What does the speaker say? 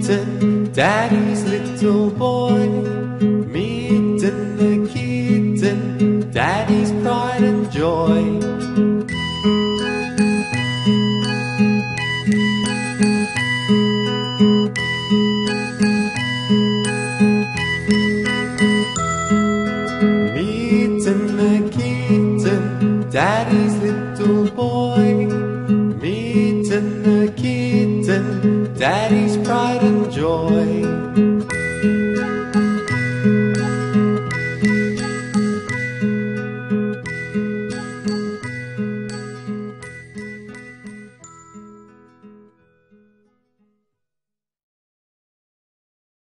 kitten, Daddy's little boy. Mitten the kitten, Daddy's pride and joy. Mitten the kitten, Daddy's little boy. Mitten the kitten, Daddy's pride and joy.